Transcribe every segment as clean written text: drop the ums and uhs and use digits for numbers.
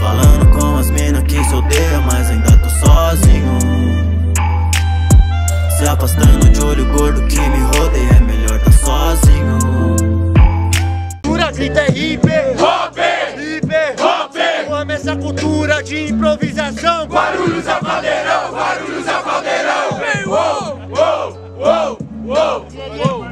Falando com as mina que se odeia, mas ainda tô sozinho. Se afastando de olho gordo que me rodeia, é melhor tá sozinho. Cultura grita é hip hop, hip hop. Eu amo essa cultura de improvisação. Guarulhos é o caldeirão, Guarulhos é o caldeirão. Vem, uou, uou, uou, uou, uou.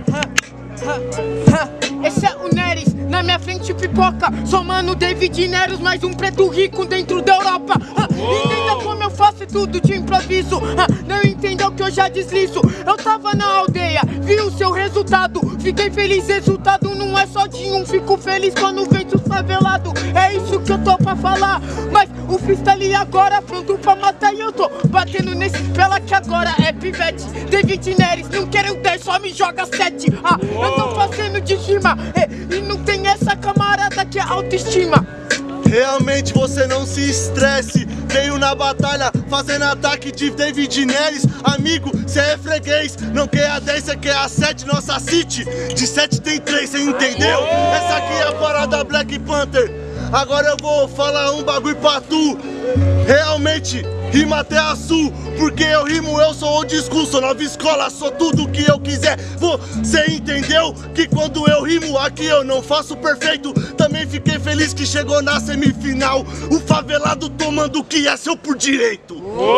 Esse é o Neres, na minha frente pipoca. Sou mano David Neres, mais um preto rico dentro da Europa. Entenda como eu faço tudo de improviso. Não entendeu que eu já deslizo. Eu tava na aldeia, vi o seu resultado. Fiquei feliz, resultado não é só de um. Fico feliz quando vejo o favelado. É isso que eu tô pra falar. Mas o freestyle agora pronto pra matar. E eu tô batendo nesses pela que agora é pivete. David Neres, não quero 10, só me joga 7. Eu tô fazendo de rima e não tem essa camarada que é autoestima. Realmente você não se estresse. Veio na batalha fazendo ataque de David Neres. Amigo, cê é freguês. Não quer a 10, cê quer a 7. Nossa City, de 7 tem 3, cê entendeu? Essa aqui é a parada Black Panther. Agora eu vou falar um bagulho pra tu. Realmente, rima até a sul. Porque eu rimo, eu sou old school. Sou nova escola, sou tudo que eu quiser. Você entendeu que quando eu rimo aqui eu não faço perfeito. Também fiquei feliz que chegou na semifinal. O favelado tomando o que é seu por direito.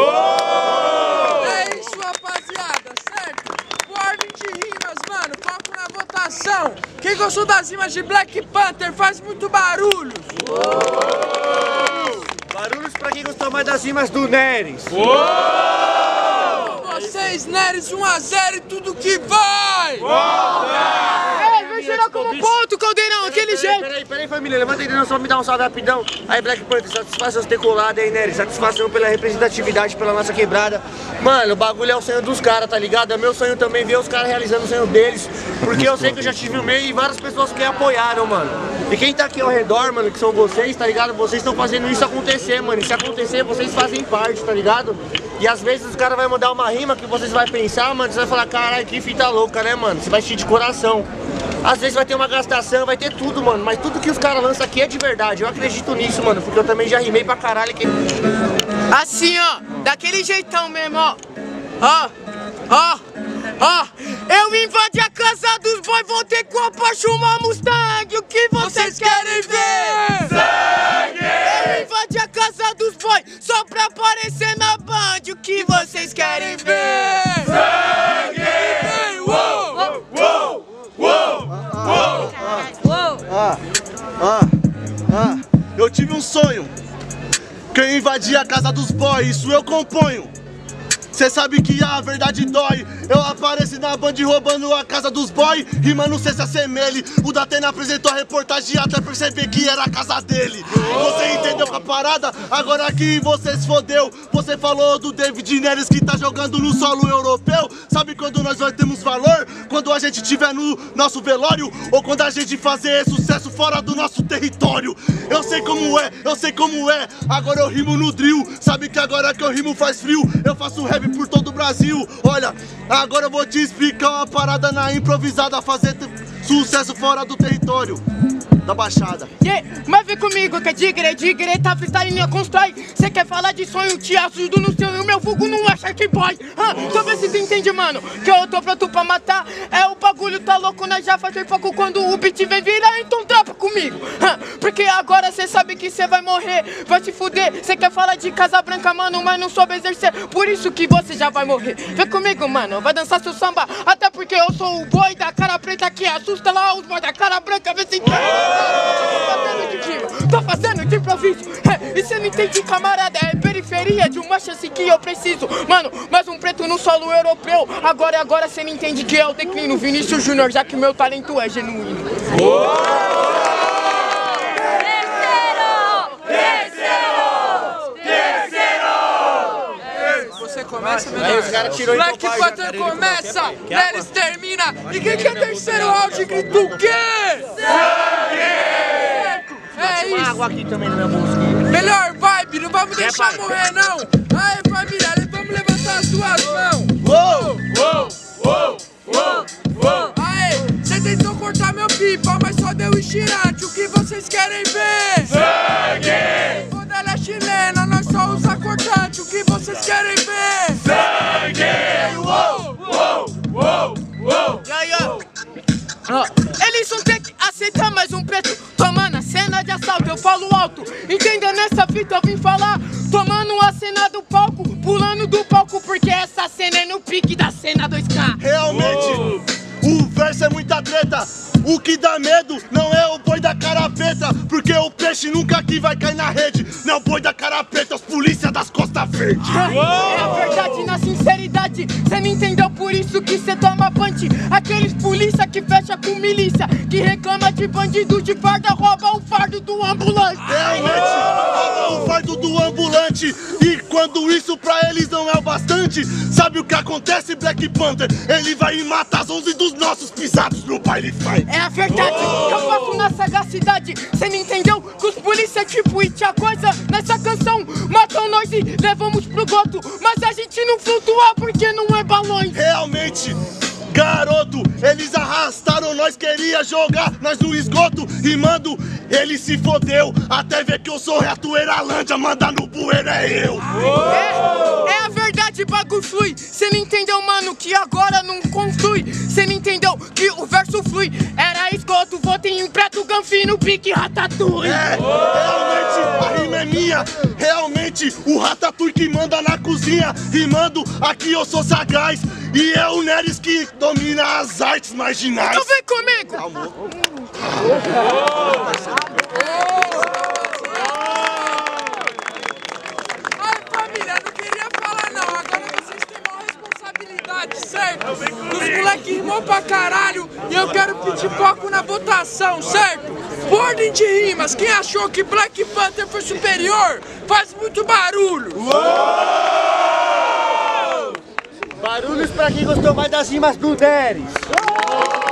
É isso, rapaziada, certo? Ordem de rimas, mano, foco na votação. Quem gostou das rimas de Black Panther faz muito barulho. Barulhos pra quem gostou mais das rimas do Neres. Vocês, Neres, 1 a 0 e tudo que vai! Ei, vem tirar como ponto, caldeirão, aquele jeito. Peraí, família, levanta aí, não, só me dá um salve rapidão. Aí, Black Panther, satisfação ter colado aí, Neres. Satisfação pela representatividade, pela nossa quebrada. Mano, o bagulho é o sonho dos caras, tá ligado? É meu sonho também ver os caras realizando o sonho deles. Porque eu sei que eu já tive o meio e várias pessoas que apoiaram, mano. E quem tá aqui ao redor, mano, que são vocês, tá ligado? Vocês estão fazendo isso acontecer, mano. E se acontecer, vocês fazem parte, tá ligado? E às vezes os caras vão mandar uma rima que vocês vão pensar, mano, você vai falar, caralho, que fita louca, né, mano? Você vai assistir de coração. Às vezes vai ter uma gastação, vai ter tudo, mano. Mas tudo que os caras lançam aqui é de verdade. Eu acredito nisso, mano, porque eu também já rimei pra caralho. Assim, ó, daquele jeitão mesmo, ó. Ó, eu invadi a casa dos boys, voltei com a Porsche, uma Mustang. O que vocês querem ver? Sangue! Eu invadi a casa dos boys, só pra aparecer na Band. O que vocês querem ver? Sangue! Uou! Uou! Uou! Uou! Eu tive um sonho que eu invadi a casa dos boys, isso eu componho. Cê sabe que a verdade dói. Eu apareci na Band roubando a casa dos boy. Rima não sei se assemelhe. O Datena apresentou a reportagem até perceber que era a casa dele. Você entendeu com a parada? Agora que você se fodeu. Você falou do David Neres que tá jogando no solo europeu. Sabe quando nós temos valor? Quando a gente tiver no nosso velório. Ou quando a gente fazer sucesso fora do nosso território. Eu sei como é, eu sei como é. Agora eu rimo no drill. Sabe que agora que eu rimo faz frio. Eu faço rap por todo o Brasil. Olha, agora eu vou te explicar uma parada na improvisada. Fazer sucesso fora do território da Baixada. Mas vem comigo que é digre, tá freestyle e constrói. Cê quer falar de sonho, te ajudo no seu. E o meu vulgo não é Shark Boy. Só ver se tu entende, mano, que eu tô pronto pra matar. É o bagulho tá louco, nós já faz foco quando o beat vem virar. Então trapa comigo, porque agora cê sabe que cê vai morrer. Vai se fuder, cê quer falar de Casa Branca, mano, mas não soube exercer. Por isso que você já vai morrer. Vem comigo, mano, vai dançar seu samba. Até porque eu sou o boy da cara preta que assusta lá os boys da cara branca. Vê se entende. Tô fazendo de improviso. E cê não entende, camarada, é periferia de uma chance que eu preciso. Mano, mais um preto no solo europeu. Agora cê não entende que é o declínio Vinícius Júnior, já que meu talento é genuíno. Você começa, Aí os caras tirou Black Panther começa, Neres termina. E quem quer terceiro round grita o quê? Sangue! É isso. Água aqui também na minha bolsa. Melhor vibe, não vamos deixar morrer não. Aê, família, vamos levantar as duas mãos. Uou! Uou! Uou! Uou! Uou! Aê, cê tentou cortar meu pipa, mas só deu estirante. O que vocês querem ver? Sangue! vocês querem ver? Sangue! Uou, uou, uou, uou. Eles vão ter que aceitar mais um preto tomando a cena de assalto, eu falo alto. Entenda nessa fita, eu vim falar tomando a cena do palco, pulando do palco, porque essa cena é no pique da cena 2K. Realmente, o verso é muita treta. O que dá medo não é o boi da carapeta, porque o peixe nunca aqui vai cair na rede. Não é o boi da carapeta, os polícia das Costa Verde. É a verdade na sinceridade, cê não entendeu, por isso que cê toma punch. Aqueles polícia que fecha com milícia, que reclama de bandido de farda, rouba o fardo do ambulante. Realmente, rouba o fardo do ambulante. E quando isso pra eles não é o bastante, sabe o que acontece, Black Panther? Ele vai e mata as 11 dos nossos pisados no baile fight. É a verdade, eu faço na sagacidade. Cê não entendeu que os polícia é tipo it a coisa. Nessa canção matam nós e levamos pro goto, mas a gente não flutua porque não é balões. Realmente, garoto, eles arrastaram nós, queria jogar nós no esgoto. E mando, ele se fodeu, até ver que eu sou Ratoeiralândia, manda no bueiro é eu. É a verdade, bagulho flui. Cê não entendeu, mano, que agora não conflui. Cê não entendeu que o verso flui. Era esgoto, votem em preto, Ganfino, pique Ratatouille. Realmente, a rima é minha. Realmente, o Ratatouille que manda na cozinha. Rimando, aqui eu sou sagaz. E é o Neres que domina as artes marginais. Então vem comigo. Ai, família, não queria falar não. Agora vocês têm maior responsabilidade, certo? Os moleque rimou pra caralho e eu quero pedir foco na votação, certo? Por ordem de rimas, quem achou que Black Panther foi superior, faz muito barulho. Barulhos pra quem gostou mais das rimas do Neres.